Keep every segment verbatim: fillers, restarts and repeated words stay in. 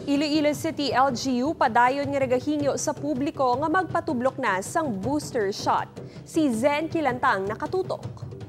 Iloilo City L G U padayon nga regahingyo sa publiko nga magpatublok na sang booster shot. Si Zen Kilantang nakatutok.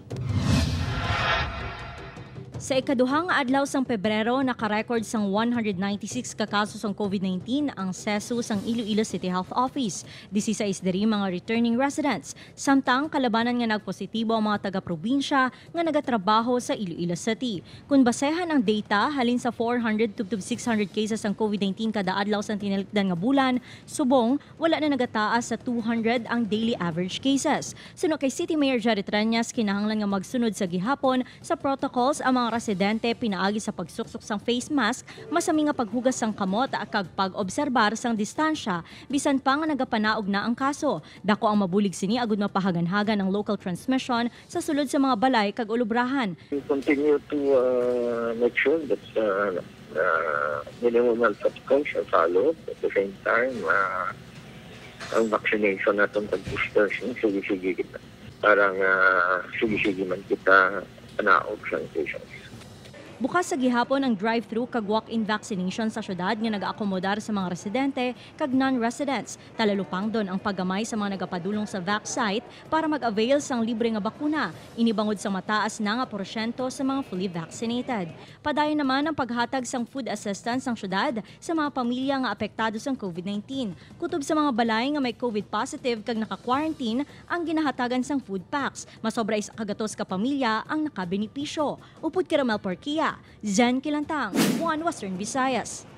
Sa ikaduhang adlaw sang Pebrero, nakarecord sang one hundred ninety-six ka kaso sang COVID nineteen ang S E S U sang Iloilo City Health Office. sixteen diri mga returning residents. Samtang kalabanan nga nagpositibo ang mga taga-probinsya nga nagatrabaho sa Iloilo City. Kung basehan ang data, halin sa four hundred to six hundred cases ang COVID nineteen kada adlaw sang tinalikdan nga bulan, subong wala na nagataas sa two hundred ang daily average cases. Suno kay City Mayor Jared Tranyas, kinahanglan nga magsunod sa gihapon sa protocols ang mga residente pinaagi sa pagsuksok sang face mask, masami nga paghugas sang kamot kag pag-obserbar sang distansya bisan pa nga nagapanaog na ang kaso. Dako ang mabulig sini agud mapahagan-hagan ang local transmission sa sulod sa mga balay kag ulubrahan. We continue to uh, make sure that uh, uh, minimum health precautions follow. At the same time, uh, ang vaccination natin pag-boosters, sige-sige kita. Parang uh, sige-sige man kita panaog sa patients. Bukas sa gihapon ang drive-thru kag walk-in vaccination sa syudad nga nag-aakomodar sa mga residente kag non-residents. Talalupang doon ang paggamay sa mga nagapadulong sa vac site para mag-avail sang libre nga bakuna. Inibangod sa mataas na nga porsyento sa mga fully vaccinated. Padayon naman ang paghatag sang food assistance sang syudad sa mga pamilya nga apektado sang COVID nineteen. Kutob sa mga balay nga may COVID positive kag naka-quarantine ang ginahatagan sang food packs. Masobra isa kagatos ka pamilya ang nakabenepisyo. Upod Caramel Porquia, Zen Kilantang, One Western Visayas.